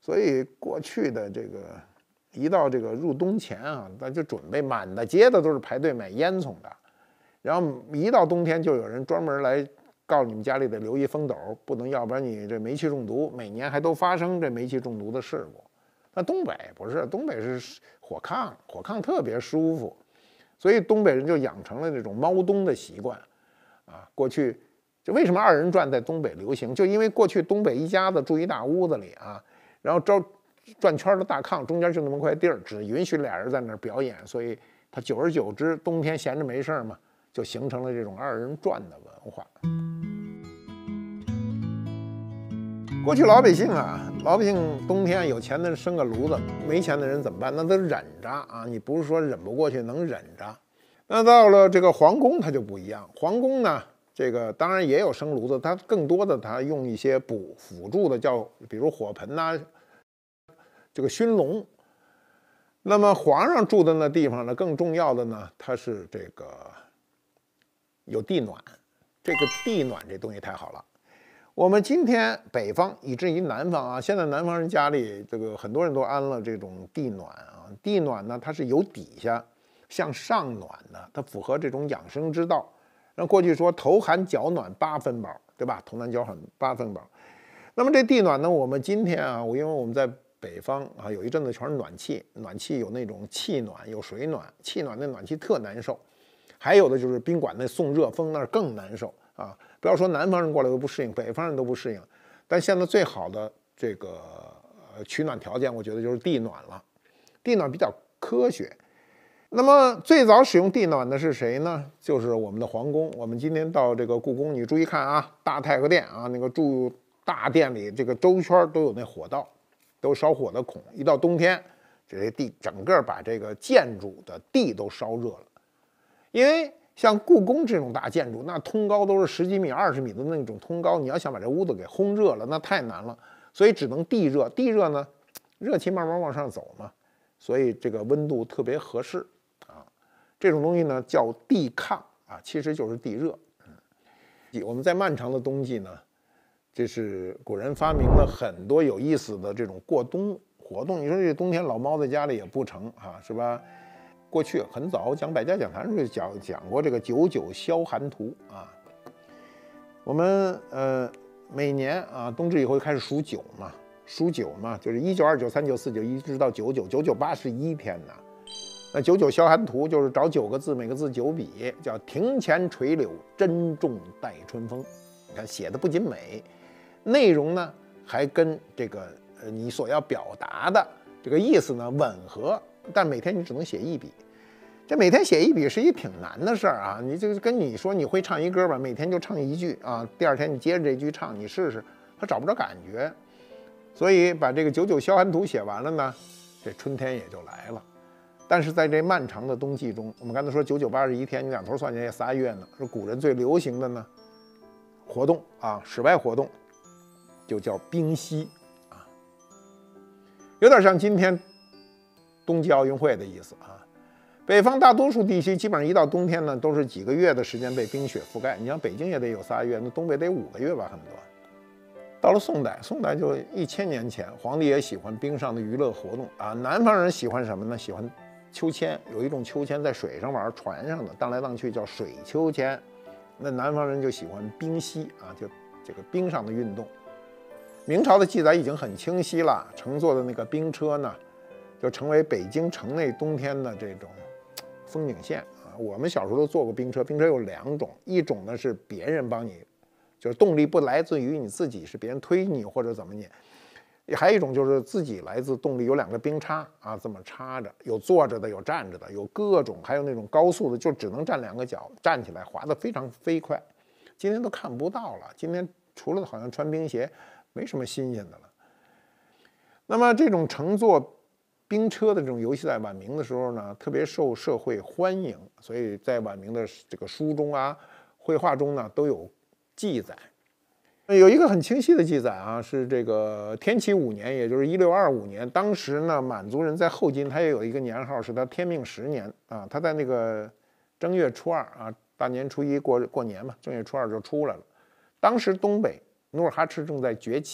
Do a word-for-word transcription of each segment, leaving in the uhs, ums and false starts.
所以过去的这个一到这个入冬前啊，那就准备满大街的都是排队买烟囱的，然后一到冬天就有人专门来告诉你们家里得留意风斗，不能要不然你这煤气中毒，每年还都发生这煤气中毒的事故。那东北不是，东北是火炕，火炕特别舒服，所以东北人就养成了这种猫冬的习惯啊。过去就为什么二人转在东北流行，就因为过去东北一家子住一大屋子里啊，然后招转圈的大炕中间就那么块地儿，只允许俩人在那儿表演，所以他久而久之，冬天闲着没事嘛，就形成了这种二人转的文化。过去老百姓啊，老百姓冬天有钱的人生个炉子，没钱的人怎么办？那都忍着啊！你不是说忍不过去，能忍着。那到了这个皇宫，它就不一样。皇宫呢，这个当然也有生炉子，它更多的它用一些补辅助的，叫比如火盆呐、啊，这个熏笼。那么皇上住的那地方呢，更重要的呢，它是这个有地暖。这个地暖这东西太好了。我们今天北方以至于南方啊，现在南方人家里这个很多人都安了这种地暖啊。地暖呢，它是由底下向上暖的，它符合这种养生之道。那过去说头寒脚暖八分饱，对吧？头寒脚暖八分饱。那么这地暖呢，我们今天啊，因为我们在北方啊，有一阵子全是暖气，暖气有那种气暖，有水暖，气暖那暖气特难受，还有的就是宾馆那送热风那更难受啊。不要说南方人过来都不适应，北方人都不适应。但现在最好的这个取暖条件，我觉得就是地暖了。地暖比较科学。那么最早使用地暖的是谁呢？就是我们的皇宫。我们今天到这个故宫，你注意看啊，大太和殿啊，那个住大殿里这个周圈都有那火道，都烧火的孔。一到冬天，这些地整个把这个建筑的地都烧热了，因为像故宫这种大建筑，那通高都是十几米、二十米的那种通高，你要想把这屋子给烘热了，那太难了。所以只能地热，地热呢，热气慢慢往上走嘛，所以这个温度特别合适啊。这种东西呢叫地炕啊，其实就是地热。嗯，我们在漫长的冬季呢，这是古人发明了很多有意思的这种过冬活动。你说这冬天老猫在家里也不成啊，是吧？过去很早讲百家讲坛时讲讲过这个九九消寒图啊。我们呃每年啊冬至以后就开始数九嘛，数九嘛，就是一九二九三九四九一直到九九，九九八十一天呢。那九九消寒图就是找九个字，每个字九笔，叫庭前垂柳，珍重待春风。你看写的不仅美，内容呢还跟这个呃你所要表达的这个意思呢吻合。但每天你只能写一笔，这每天写一笔是一挺难的事儿啊！你就跟你说你会唱一歌吧，每天就唱一句啊，第二天你接着这句唱，你试试，他找不着感觉。所以把这个九九消寒图写完了呢，这春天也就来了。但是在这漫长的冬季中，我们刚才说九九八十一天，你两头算起来也仨月呢。说古人最流行的呢活动啊，室外活动就叫冰嬉啊，有点像今天冬季奥运会的意思啊。北方大多数地区基本上一到冬天呢，都是几个月的时间被冰雪覆盖。你像北京也得有仨月，那东北得五个月吧，很多。到了宋代，宋代就一千年前，皇帝也喜欢冰上的娱乐活动啊。南方人喜欢什么呢？喜欢秋千，有一种秋千在水上玩，船上的荡来荡去叫水秋千。那南方人就喜欢冰嬉啊，就这个冰上的运动。明朝的记载已经很清晰了，乘坐的那个冰车呢，就成为北京城内冬天的这种风景线啊。我们小时候都坐过冰车，冰车有两种，一种呢是别人帮你，就是动力不来自于你自己，是别人推你或者怎么你；还有一种就是自己来自动力，有两个冰叉啊，这么插着，有坐着的，有站着的，有各种，还有那种高速的，就只能站两个脚，站起来滑得非常飞快。今天都看不到了，今天除了好像穿冰鞋，没什么新鲜的了。那么这种乘坐冰车的这种游戏在晚明的时候呢，特别受社会欢迎，所以在晚明的这个书中啊、绘画中呢都有记载。有一个很清晰的记载啊，是这个天启五年，也就是一六二五年，当时呢满族人在后金，他也有一个年号，是他天命十年啊，他在那个正月初二啊，大年初一过过年嘛，正月初二就出来了。当时东北努尔哈赤正在崛起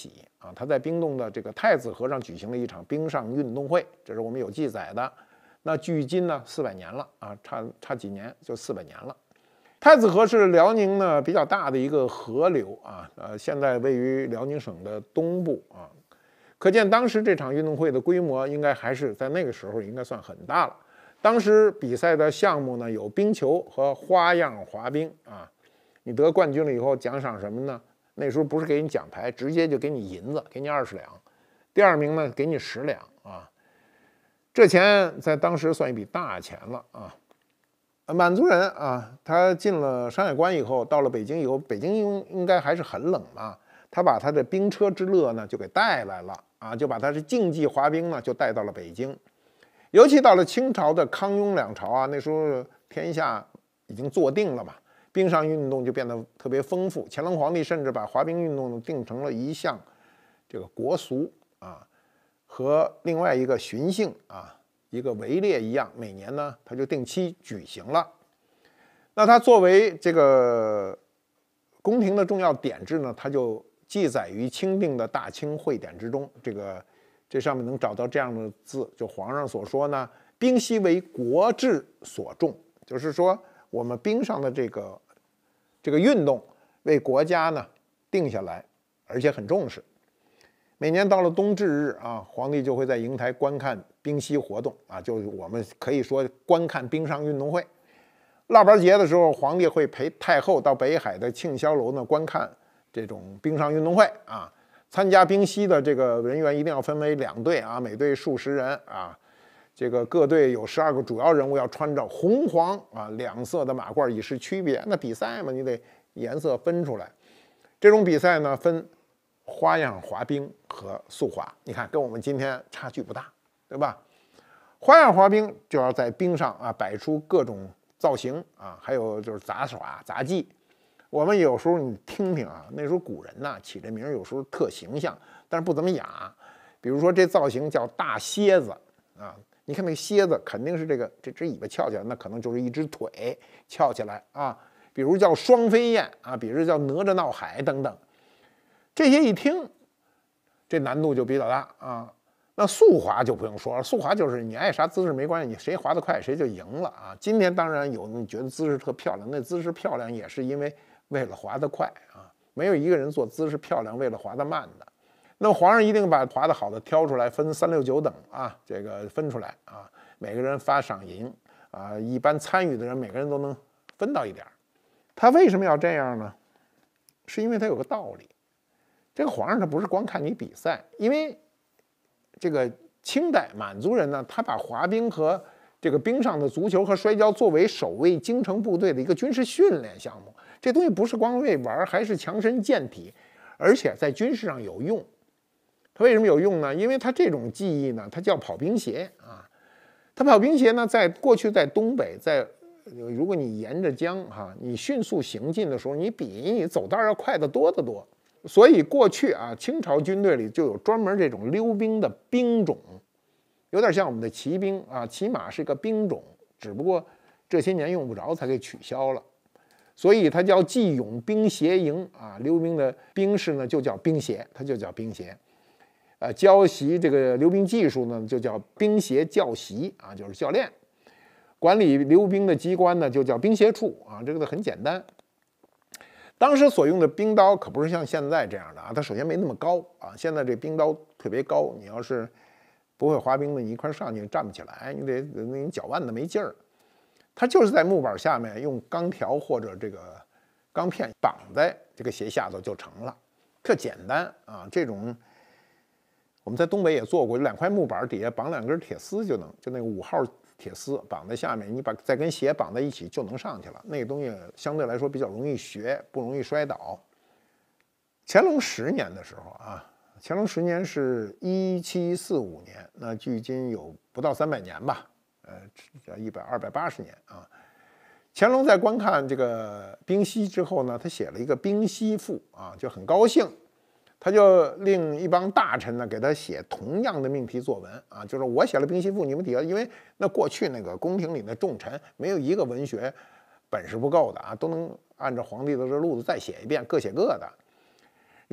啊，他在冰洞的这个太子河上举行了一场冰上运动会，这是我们有记载的。那距今呢四百年了啊，差差几年就四百年了。太子河是辽宁呢比较大的一个河流啊，呃，现在位于辽宁省的东部啊，可见当时这场运动会的规模应该还是在那个时候应该算很大了。当时比赛的项目呢有冰球和花样滑冰啊，你得冠军了以后奖赏什么呢？那时候不是给你奖牌，直接就给你银子，给你二十两。第二名呢给你十两啊，这钱在当时算一笔大钱了啊。满族人啊，他进了山海关以后，到了北京以后，北京应应该还是很冷嘛，他把他的冰车之乐呢就给带来了啊，就把他是竞技滑冰呢就带到了北京。尤其到了清朝的康雍两朝啊，那时候天下已经坐定了嘛，冰上运动就变得特别丰富。乾隆皇帝甚至把滑冰运动定成了一项这个国俗啊，和另外一个巡幸啊。一个围猎一样，每年呢，他就定期举行了。那它作为这个宫廷的重要典制呢，它就记载于钦定的《大清会典》之中。这个这上面能找到这样的字，就皇上所说呢，冰嬉为国制所重，就是说我们冰上的这个这个运动为国家呢定下来，而且很重视。每年到了冬至日啊，皇帝就会在瀛台观看冰嬉活动啊，就是我们可以说观看冰上运动会。腊八节的时候，皇帝会陪太后到北海的庆霄楼呢观看这种冰上运动会啊。参加冰嬉的这个人员一定要分为两队啊，每队数十人啊。这个各队有十二个主要人物要穿着红黄啊两色的马褂以示区别。那比赛嘛，你得颜色分出来。这种比赛呢分花样滑冰和速滑，你看跟我们今天差距不大，对吧？花样滑冰就要在冰上啊摆出各种造型啊，还有就是杂耍杂技。我们有时候你听听啊，那时候古人呐起这名有时候特形象，但是不怎么雅。比如说这造型叫大蝎子啊，你看那个蝎子肯定是这个这只尾巴翘起来，那可能就是一只腿翘起来啊。比如叫双飞燕啊，比如叫哪吒闹海等等。这些一听，这难度就比较大啊。那速滑就不用说了，速滑就是你爱啥姿势没关系，你谁滑得快谁就赢了啊。今天当然有你觉得姿势特漂亮，那姿势漂亮也是因为为了滑得快啊，没有一个人做姿势漂亮为了滑得慢的。那么皇上一定把滑得好的挑出来，分三六九等啊，这个分出来啊，每个人发赏银啊，一般参与的人每个人都能分到一点。他为什么要这样呢？是因为他有个道理。这个皇上他不是光看你比赛，因为这个清代满族人呢，他把滑冰和这个冰上的足球和摔跤作为守卫京城部队的一个军事训练项目。这东西不是光为玩，还是强身健体，而且在军事上有用。它为什么有用呢？因为它这种技艺呢，它叫跑冰鞋啊。它跑冰鞋呢，在过去在东北，在如果你沿着江哈、啊，你迅速行进的时候，你比你走道要快得多得多。所以过去啊，清朝军队里就有专门这种溜冰的兵种，有点像我们的骑兵啊，骑马是一个兵种，只不过这些年用不着才给取消了。所以它叫技勇兵协营啊，溜冰的兵士呢就叫兵协，它就叫兵协。呃，教习这个溜冰技术呢就叫兵协教习啊，就是教练。管理溜冰的机关呢就叫兵协处啊，这个很简单。当时所用的冰刀可不是像现在这样的啊，它首先没那么高啊，现在这冰刀特别高，你要是不会滑冰的，你一块上去站不起来，你得你脚腕子没劲儿。它就是在木板下面用钢条或者这个钢片绑在这个鞋下头就成了，特简单啊。这种我们在东北也做过，两块木板底下绑两根铁丝就能，就那个五号铁丝绑在下面，你把再跟鞋绑在一起就能上去了。那个东西相对来说比较容易学，不容易摔倒。乾隆十年的时候啊，乾隆十年是一七四五年，那距今有不到三百年吧，呃，一百二百八十年啊。乾隆在观看这个冰嬉之后呢，他写了一个冰嬉赋啊，就很高兴。他就令一帮大臣呢给他写同样的命题作文啊，就是我写了冰嬉赋，你们底下，因为那过去那个宫廷里的重臣没有一个文学本事不够的啊，都能按照皇帝的这路子再写一遍，各写各的。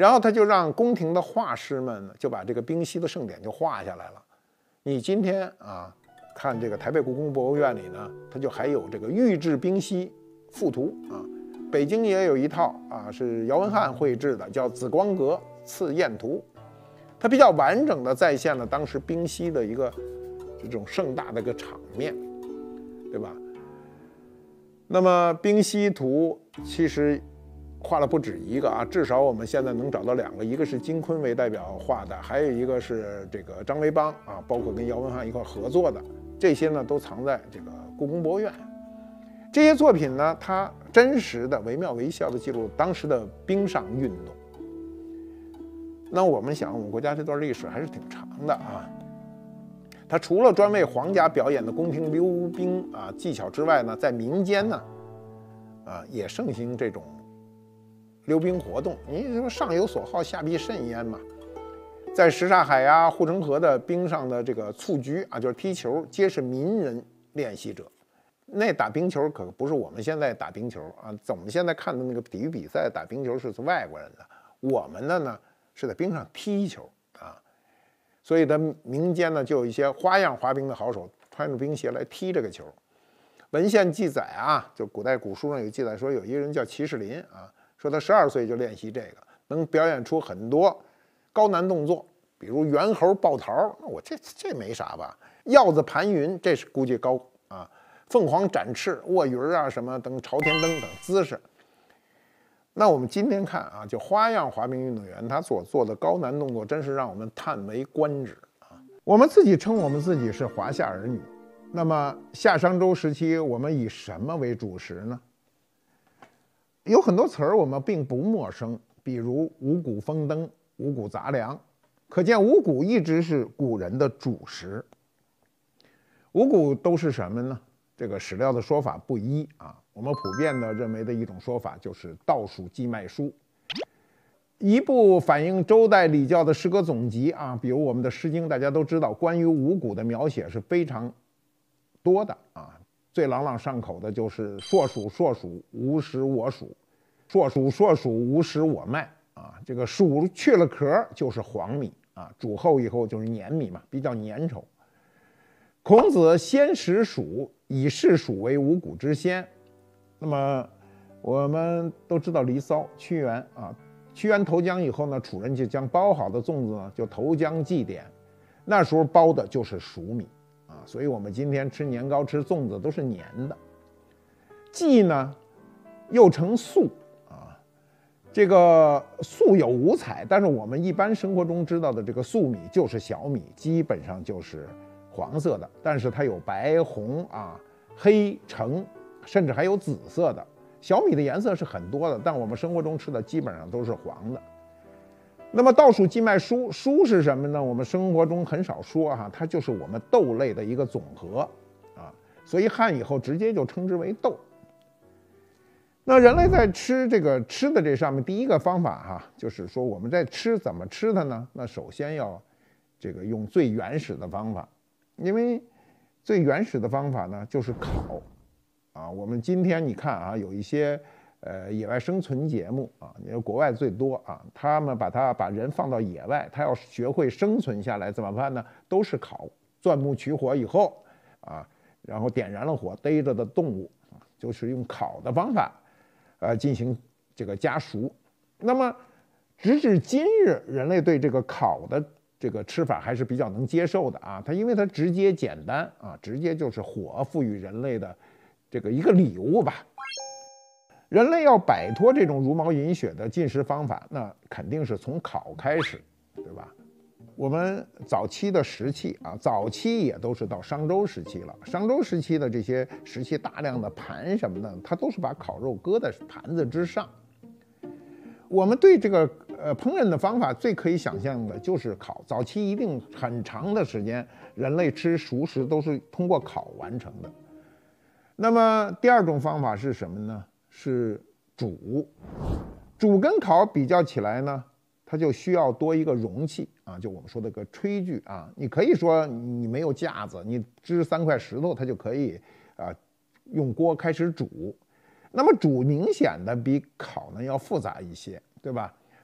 然后他就让宫廷的画师们呢，就把这个冰溪的盛典就画下来了。你今天啊，看这个台北故宫博物院里呢，它就还有这个御制冰溪附图啊。北京也有一套啊，是姚文翰绘制的，叫《紫光阁赐宴图》，它比较完整的再现了当时冰溪的一个这种盛大的一个场面，对吧？那么冰溪图其实画了不止一个啊，至少我们现在能找到两个，一个是金昆为代表画的，还有一个是这个张维邦啊，包括跟姚文翰一块合作的，这些呢都藏在这个故宫博物院。这些作品呢，它真实的惟妙惟肖的记录当时的冰上运动。那我们想，我们国家这段历史还是挺长的啊。它除了专为皇家表演的宫廷溜冰啊技巧之外呢，在民间呢，啊也盛行这种溜冰活动。你说上有所好，下必甚焉嘛。在什刹海呀、护城河的冰上的这个蹴鞠啊，就是踢球，皆是民人练习者。那打冰球可不是我们现在打冰球啊，我们现在看的那个体育比赛打冰球是外国人的，我们的呢是在冰上踢球啊。所以，的民间呢就有一些花样滑冰的好手，穿着冰鞋来踢这个球。文献记载啊，就古代古书上有记载说，有一个人叫齐士林啊，说他十二岁就练习这个，能表演出很多高难动作，比如猿猴抱桃，那我这这没啥吧？鹞子盘云，这是估计高啊。凤凰展翅、卧云啊，什么等朝天蹬等姿势。那我们今天看啊，就花样滑冰运动员他所做的高难动作，真是让我们叹为观止啊！我们自己称我们自己是华夏儿女，那么夏商周时期，我们以什么为主食呢？有很多词儿我们并不陌生，比如五谷丰登、五谷杂粮，可见五谷一直是古人的主食。五谷都是什么呢？这个史料的说法不一啊，我们普遍的认为的一种说法就是稻黍稷麦菽。一部反映周代礼教的诗歌总集啊，比如我们的《诗经》，大家都知道，关于五谷的描写是非常多的啊。最朗朗上口的就是“硕黍硕黍，吾食我黍；硕黍硕黍，吾食我麦”啊。这个黍去了壳就是黄米啊，煮厚以后就是粘米嘛，比较粘稠。孔子先食黍，以视黍为五谷之先。那么我们都知道《离骚》屈原啊，屈原投江以后呢，楚人就将包好的粽子呢就投江祭奠，那时候包的就是黍米啊，所以我们今天吃年糕、吃粽子都是粘的。祭呢又称粟啊，这个粟有五彩，但是我们一般生活中知道的这个粟米就是小米，基本上就是黄色的，但是它有白、红啊、黑、橙，甚至还有紫色的。小米的颜色是很多的，但我们生活中吃的基本上都是黄的。那么稻黍稷麦菽，菽是什么呢？我们生活中很少说哈，它就是我们豆类的一个总和啊，所以汉以后直接就称之为豆。那人类在吃这个吃的这上面，第一个方法哈，就是说我们在吃怎么吃它呢？那首先要这个用最原始的方法。因为最原始的方法呢，就是烤，啊，我们今天你看啊，有一些呃野外生存节目啊，你说国外最多啊，他们把它把人放到野外，他要学会生存下来怎么办呢？都是烤，钻木取火以后啊，然后点燃了火，逮着的动物啊，就是用烤的方法，呃，进行这个加熟。那么直至今日，人类对这个烤的这个吃法还是比较能接受的啊，它因为它直接简单啊，直接就是火赋予人类的这个一个礼物吧。人类要摆脱这种茹毛饮血的进食方法，那肯定是从烤开始，对吧？我们早期的石器啊，早期也都是到商周时期了。商周时期的这些石器，大量的盘什么的，它都是把烤肉搁在盘子之上。我们对这个呃烹饪的方法最可以想象的就是烤。早期一定很长的时间，人类吃熟食都是通过烤完成的。那么第二种方法是什么呢？是煮。煮跟烤比较起来呢，它就需要多一个容器啊，就我们说的个炊具啊。你可以说你没有架子，你支三块石头，它就可以啊用锅开始煮。那么煮明显的比烤呢要复杂一些，对吧？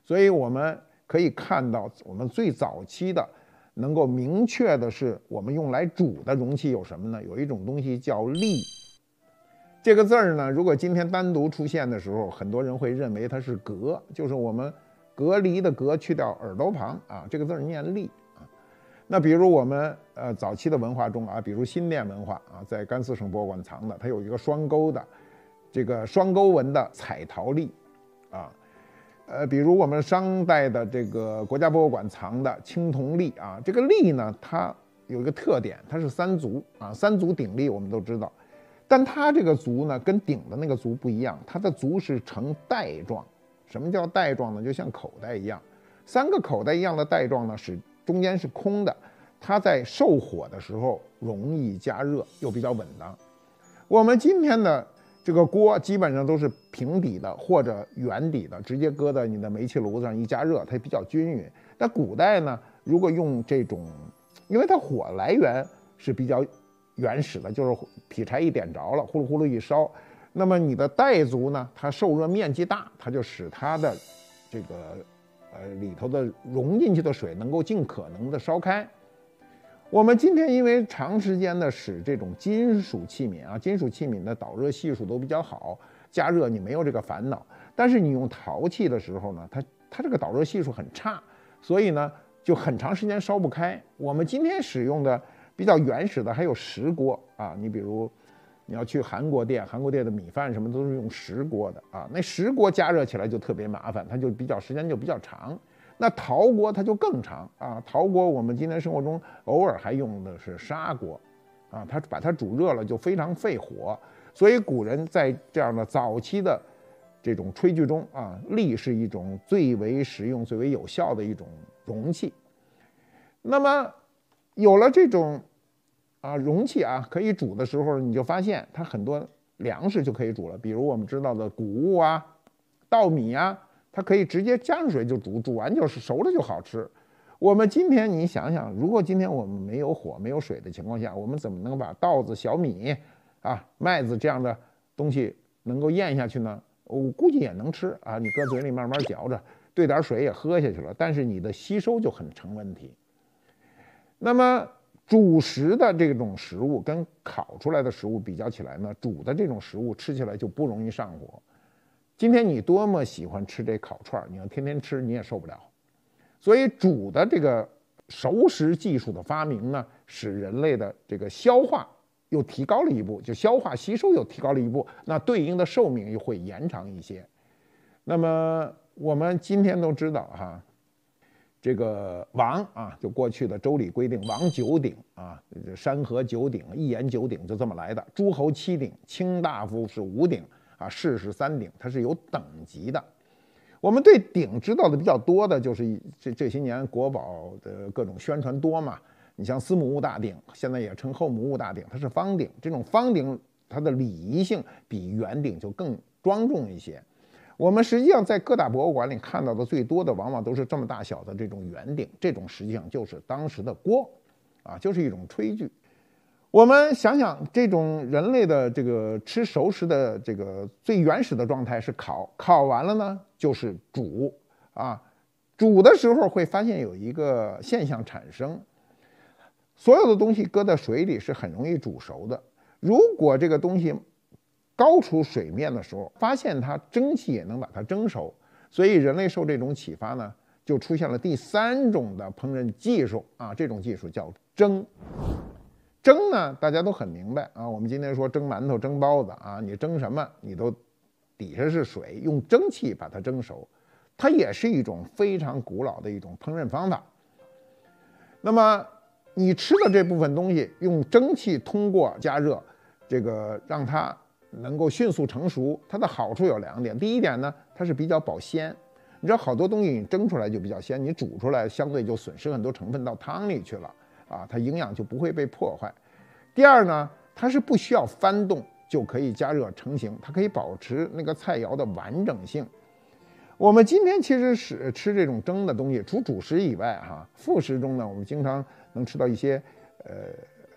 所以我们可以看到，我们最早期的能够明确的是，我们用来煮的容器有什么呢？有一种东西叫砾。这个字儿呢，如果今天单独出现的时候，很多人会认为它是隔，就是我们隔离的隔去掉耳朵旁啊，这个字儿念砾啊。那比如我们呃早期的文化中啊，比如新店文化啊，在甘肃省博物馆藏的，它有一个双钩的这个双钩纹的彩陶砾啊。呃，比如我们商代的这个国家博物馆藏的青铜砾啊，这个砾呢，它有一个特点，它是三足啊，三足鼎立，我们都知道。但它这个足呢，跟鼎的那个足不一样，它的足是呈带状。什么叫带状呢？就像口袋一样，三个口袋一样的带状呢，使中间是空的，它在受火的时候容易加热，又比较稳当。我们今天的这个锅基本上都是平底的或者圆底的，直接搁在你的煤气炉子上一加热，它比较均匀。但古代呢，如果用这种，因为它火来源是比较原始的，就是劈柴一点着了，呼噜呼噜一烧。那么你的带足呢，它受热面积大，它就使它的这个呃里头的融进去的水能够尽可能的烧开。我们今天因为长时间的使这种金属器皿啊，金属器皿的导热系数都比较好，加热你没有这个烦恼。但是你用陶器的时候呢，它它这个导热系数很差，所以呢就很长时间烧不开。我们今天使用的比较原始的还有石锅啊，你比如你要去韩国店，韩国店的米饭什么都是用石锅的啊，那石锅加热起来就特别麻烦，它就比较时间就比较长。那陶锅它就更长啊，陶锅我们今天生活中偶尔还用的是砂锅啊，它把它煮热了就非常费火，所以古人在这样的早期的这种炊具中啊，砾是一种最为实用、最为有效的一种容器。那么有了这种啊容器啊，可以煮的时候，你就发现它很多粮食就可以煮了，比如我们知道的谷物啊、稻米啊，它可以直接加上水就煮，煮完就是熟了就好吃。我们今天你想想，如果今天我们没有火、没有水的情况下，我们怎么能把稻子、小米啊、麦子这样的东西能够咽下去呢？我估计也能吃啊，你搁嘴里慢慢嚼着，兑点水也喝下去了，但是你的吸收就很成问题。那么煮食的这种食物跟烤出来的食物比较起来呢，煮的这种食物吃起来就不容易上火。今天你多么喜欢吃这烤串，你要天天吃你也受不了。所以煮的这个熟食技术的发明呢，使人类的这个消化又提高了一步，就消化吸收又提高了一步，那对应的寿命又会延长一些。那么我们今天都知道哈，这个王啊，就过去的周礼规定，王九鼎啊，山河九鼎，一言九鼎，就这么来的。诸侯七鼎，卿大夫是五鼎啊，士是三鼎，它是有等级的。我们对鼎知道的比较多的，就是这这些年国宝的各种宣传多嘛。你像司母戊大鼎，现在也称后母戊大鼎，它是方鼎。这种方鼎，它的礼仪性比圆鼎就更庄重一些。我们实际上在各大博物馆里看到的最多的，往往都是这么大小的这种圆鼎，这种实际上就是当时的锅，啊，就是一种炊具。我们想想，这种人类的这个吃熟食的这个最原始的状态是烤，烤完了呢就是煮，啊，煮的时候会发现有一个现象产生，所有的东西搁在水里是很容易煮熟的。如果这个东西高出水面的时候，发现它蒸汽也能把它蒸熟，所以人类受这种启发呢，就出现了第三种的烹饪技术啊，这种技术叫蒸。蒸呢，大家都很明白啊。我们今天说蒸馒头、蒸包子啊，你蒸什么，你都底下是水，用蒸汽把它蒸熟，它也是一种非常古老的一种烹饪方法。那么你吃的这部分东西，用蒸汽通过加热，这个让它能够迅速成熟，它的好处有两点。第一点呢，它是比较保鲜。你知道好多东西你蒸出来就比较鲜，你煮出来相对就损失很多成分到汤里去了啊，它营养就不会被破坏。第二呢，它是不需要翻动就可以加热成型，它可以保持那个菜肴的完整性。我们今天其实是吃这种蒸的东西，除主食以外哈，副食中呢，我们经常能吃到一些呃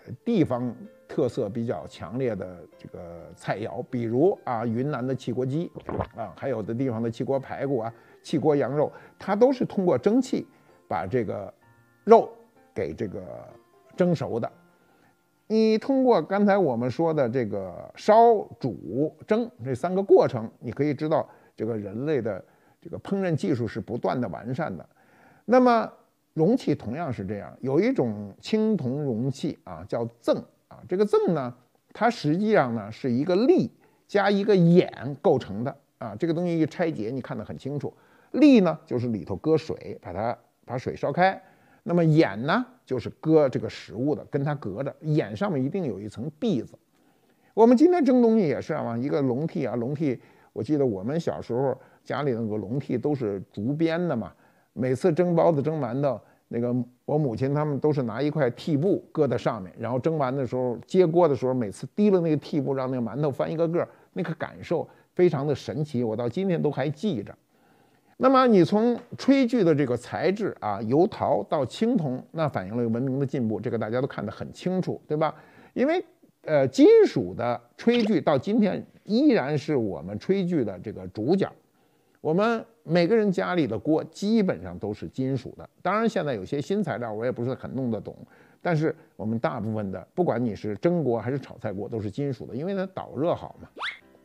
地方特色比较强烈的这个菜肴，比如啊云南的汽锅鸡啊，还有的地方的汽锅排骨啊、汽锅羊肉，它都是通过蒸汽把这个肉给这个蒸熟的。你通过刚才我们说的这个烧、煮、蒸这三个过程，你可以知道这个人类的这个烹饪技术是不断的完善的。那么容器同样是这样，有一种青铜容器啊，叫甑啊。这个甑呢，它实际上呢是一个立加一个眼构成的啊。这个东西一拆解，你看得很清楚。立呢就是里头搁水，把它把水烧开。那么眼呢，就是搁这个食物的，跟它隔着。眼上面一定有一层篦子。我们今天蒸东西也是啊，一个笼屉啊，笼屉，我记得我们小时候家里那个笼屉都是竹编的嘛。每次蒸包子、蒸馒头，那个我母亲他们都是拿一块屉布搁在上面，然后蒸完的时候接锅的时候，每次提了那个屉布，让那个馒头翻一个个，那个感受非常的神奇，我到今天都还记着。那么你从炊具的这个材质啊，由陶到青铜，那反映了文明的进步，这个大家都看得很清楚，对吧？因为呃，金属的炊具到今天依然是我们炊具的这个主角。我们每个人家里的锅基本上都是金属的，当然现在有些新材料我也不是很弄得懂，但是我们大部分的，不管你是蒸锅还是炒菜锅，都是金属的，因为它导热好嘛。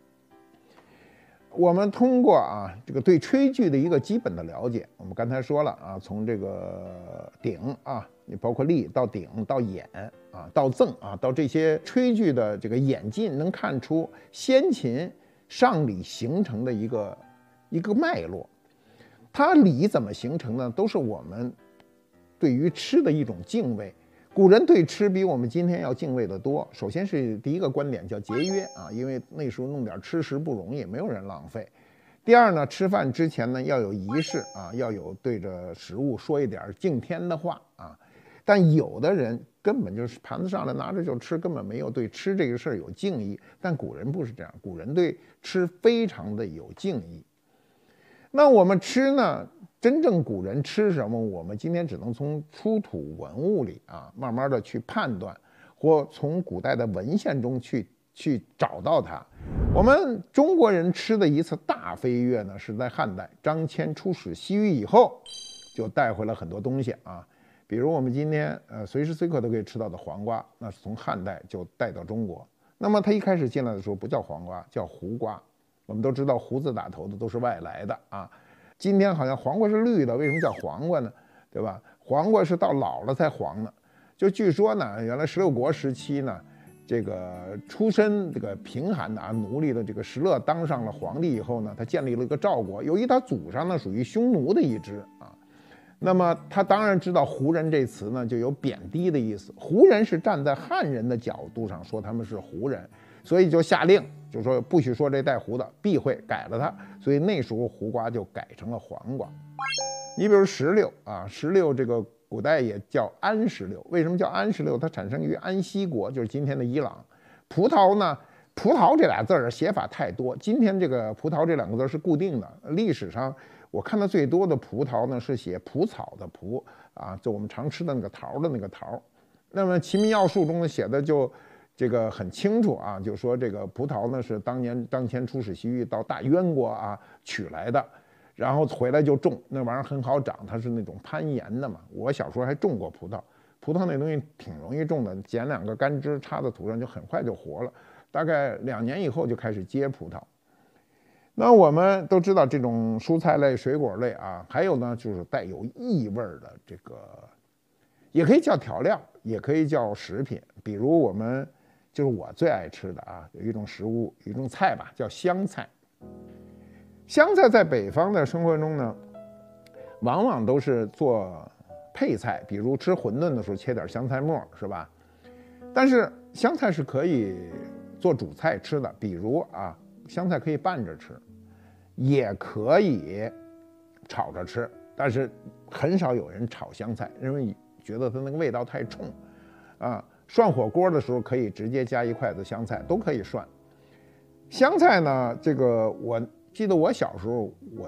我们通过啊这个对炊具的一个基本的了解，我们刚才说了啊，从这个鼎啊，你包括立到鼎到眼啊到甑啊，到这些炊具的这个演进，能看出先秦上礼形成的一个一个脉络。它礼怎么形成呢？都是我们对于吃的一种敬畏。古人对吃比我们今天要敬畏的多。首先是第一个观点叫节约啊，因为那时候弄点吃食不容易，没有人浪费。第二呢，吃饭之前呢要有仪式啊，要有对着食物说一点敬天的话啊。但有的人根本就是盘子上来拿着就吃，根本没有对吃这个事儿有敬意。但古人不是这样，古人对吃非常的有敬意。那我们吃呢？真正古人吃什么，我们今天只能从出土文物里啊，慢慢的去判断，或从古代的文献中去去找到它。我们中国人吃的一次大飞跃呢，是在汉代，张骞出使西域以后，就带回了很多东西啊，比如我们今天呃随时随刻都可以吃到的黄瓜，那是从汉代就带到中国。那么它一开始进来的时候不叫黄瓜，叫胡瓜。我们都知道胡子打头的都是外来的啊。今天好像黄瓜是绿的，为什么叫黄瓜呢？对吧？黄瓜是到老了才黄的。就据说呢，原来十六国时期呢，这个出身这个贫寒的啊奴隶的这个石勒当上了皇帝以后呢，他建立了一个赵国，由于他祖上呢属于匈奴的一支啊，那么他当然知道胡人这词呢就有贬低的意思，胡人是站在汉人的角度上说他们是胡人，所以就下令。就说不许说这带胡的，避讳改了它，所以那时候胡瓜就改成了黄瓜。你比如石榴啊，石榴这个古代也叫安石榴，为什么叫安石榴？它产生于安息国，就是今天的伊朗。葡萄呢，葡萄这俩字儿写法太多，今天这个葡萄这两个字是固定的。历史上我看到最多的葡萄呢是写蒲草的蒲啊，就我们常吃的那个桃的那个桃。那么《齐民要术》中呢写的就。这个很清楚啊，就说这个葡萄呢是当年张骞出使西域到大渊国啊取来的，然后回来就种，那玩意儿很好长，它是那种攀岩的嘛。我小时候还种过葡萄，葡萄那东西挺容易种的，剪两个干枝插在土上就很快就活了，大概两年以后就开始结葡萄。那我们都知道这种蔬菜类、水果类啊，还有呢就是带有异味的这个，也可以叫调料，也可以叫食品，比如我们。就是我最爱吃的啊，有一种食物，有一种菜吧，叫香菜。香菜在北方的生活中呢，往往都是做配菜，比如吃馄饨的时候切点香菜末，是吧？但是香菜是可以做主菜吃的，比如啊，香菜可以拌着吃，也可以炒着吃，但是很少有人炒香菜，因为觉得它那个味道太冲啊。涮火锅的时候可以直接加一筷子香菜，都可以涮。香菜呢，这个我记得我小时候，我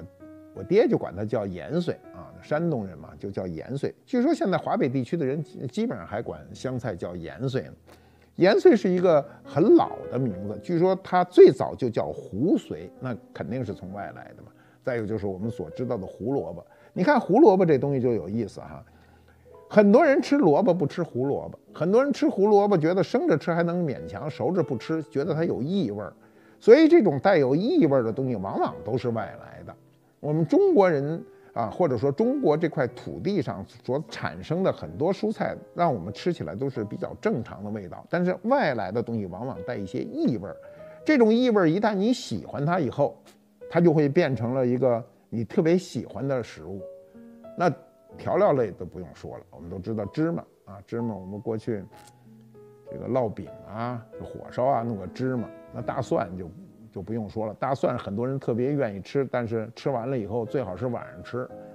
我爹就管它叫盐穗啊，山东人嘛就叫盐穗。据说现在华北地区的人基本上还管香菜叫盐穗呢。盐穗是一个很老的名字，据说它最早就叫胡荽，那肯定是从外来的嘛。再有就是我们所知道的胡萝卜，你看胡萝卜这东西就有意思哈。很多人吃萝卜不吃胡萝卜，很多人吃胡萝卜觉得生着吃还能勉强，熟着不吃，觉得它有异味儿。所以这种带有异味的东西往往都是外来的。我们中国人啊，或者说中国这块土地上所产生的很多蔬菜，让我们吃起来都是比较正常的味道。但是外来的东西往往带一些异味，这种异味一旦你喜欢它以后，它就会变成了一个你特别喜欢的食物。那调料类都不用说了，我们都知道芝麻啊，芝麻我们过去这个烙饼啊、火烧啊弄个芝麻，那大蒜就。就不用说了，大蒜很多人特别愿意吃，但是吃完了以后最好是晚上吃，